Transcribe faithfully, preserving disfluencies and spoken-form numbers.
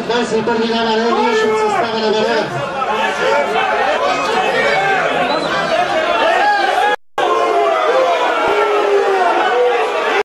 двадесет и първи няма, не е нищо от състава на Валера.